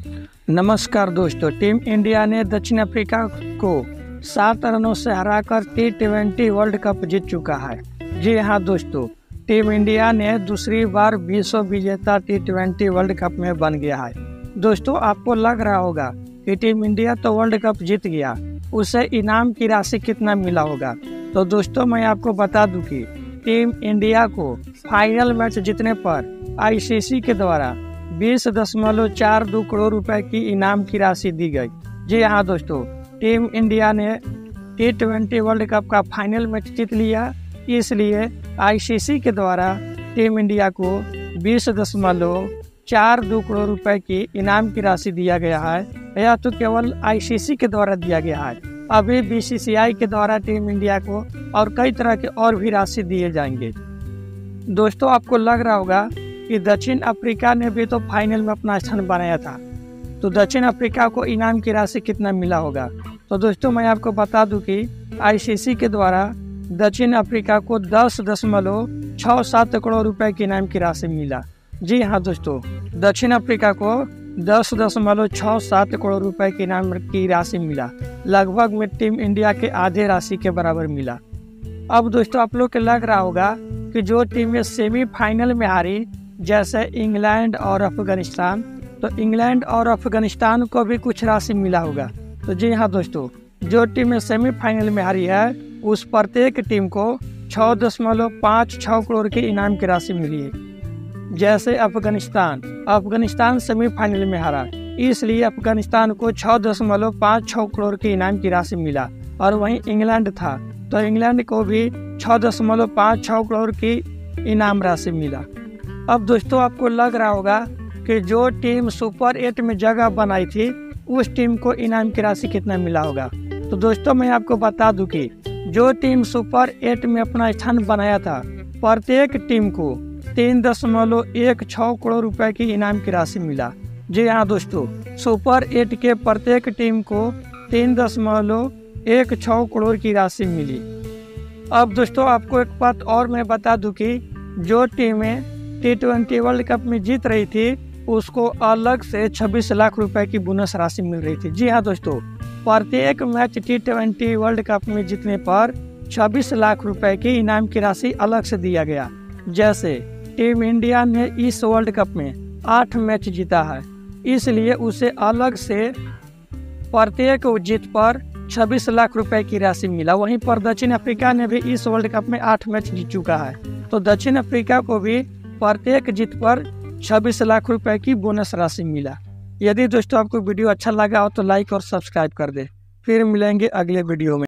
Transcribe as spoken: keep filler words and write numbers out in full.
नमस्कार दोस्तों, team India ने दक्षिण अफ्रीका को सात रनों से हराकर टी ट्वेंटी वर्ल्ड कप जीत चुका है। जी हाँ दोस्तों, टीम इंडिया ने दूसरी बार विश्व विजेता टी ट्वेंटी वर्ल्ड कप में बन गया है। दोस्तों, आपको लग रहा होगा कि टीम इंडिया तो वर्ल्ड कप जीत गया, उसे इनाम की राशि कितना मिला होगा। तो दोस्तों, मैं आपको बता दूं कि टीम इंडिया को फाइनल मैच जीतने पर आईसीसी के द्वारा बीस दशमलव चार दो करोड़ रुपए की इनाम की राशि दी गई। जी हाँ दोस्तों, टीम इंडिया ने टी ट्वेंटी वर्ल्ड कप का फाइनल मैच जीत लिया, इसलिए आईसीसी के द्वारा टीम इंडिया को बीस दशमलव चार दो करोड़ रुपए की इनाम की राशि दिया गया है। यह तो केवल आईसीसी के द्वारा दिया गया है। अभी बीसीसीआई के द्वारा टीम इंडिया को और कई तरह के और भी राशि दिए जाएंगे। दोस्तों, आपको लग रहा होगा कि दक्षिण अफ्रीका ने भी तो फाइनल में अपना स्थान बनाया था, तो दक्षिण अफ्रीका को इनाम की राशि कितना मिला होगा। तो दोस्तों, मैं आपको बता दूं कि आईसीसी के द्वारा दक्षिण अफ्रीका को दस दशमलव छः सात करोड़ रुपए की इनाम की राशि मिला। जी हाँ दोस्तों, दक्षिण अफ्रीका को दस दशमलव छः सात करोड़ रुपए की इनाम की राशि मिला, लगभग में टीम इंडिया के आधे राशि के बराबर मिला। अब दोस्तों, आप लोग को लग रहा होगा कि जो टीमें सेमीफाइनल में हारी, जैसे इंग्लैंड और अफगानिस्तान, तो इंग्लैंड और अफगानिस्तान को भी कुछ राशि मिला होगा। तो जी हाँ दोस्तों, जो टीमें सेमीफाइनल में हारी है, उस प्रत्येक टीम को छः दशमलव पाँच छः करोड़ की इनाम की राशि मिली है। जैसे अफगानिस्तान अफगानिस्तान सेमीफाइनल में हारा, इसलिए अफगानिस्तान को छः दशमलव पाँच छः करोड़ की इनाम की राशि मिला। और वहीं इंग्लैंड था, तो इंग्लैंड को भी छः दशमलव पाँच छः करोड़ की इनाम राशि मिला। अब दोस्तों, आपको लग रहा होगा कि जो टीम सुपर एट में जगह बनाई थी, उस टीम को इनाम की राशि कितना मिला होगा। तो दोस्तों, मैं आपको बता दूं कि जो टीम सुपर एट में अपना स्थान बनाया था, प्रत्येक टीम को तीन दशमलव एक छः करोड़ रुपए की इनाम की राशि मिला। जी हाँ दोस्तों, सुपर एट के प्रत्येक टीम को तीन दशमलव एक छः करोड़ की राशि मिली। अब दोस्तों, आपको एक बात और मैं बता दूं कि जो टीमें टी ट्वेंटी वर्ल्ड कप में जीत रही थी, उसको अलग से छब्बीस लाख रुपए की बोनस राशि मिल रही थी। जी हाँ दोस्तों, प्रत्येक match T twenty world cup में जीतने पर छब्बीस लाख रुपए की इनाम की राशि अलग से दिया गया। जैसे टीम इंडिया ने इस वर्ल्ड कप में आठ मैच जीता है, इसलिए उसे अलग से प्रत्येक जीत पर छब्बीस लाख रुपए की राशि मिला। वहीं पर दक्षिण अफ्रीका ने भी इस वर्ल्ड कप में आठ मैच जीत चुका है, तो दक्षिण अफ्रीका को भी प्रत्येक जीत पर छब्बीस लाख रुपए की बोनस राशि मिला। यदि दोस्तों आपको वीडियो अच्छा लगा हो तो लाइक और सब्सक्राइब कर दे। फिर मिलेंगे अगले वीडियो में।